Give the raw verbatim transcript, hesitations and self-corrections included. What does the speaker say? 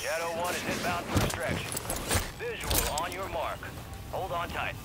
Shadow one is inbound for extraction. Visual on your mark. Hold on tight.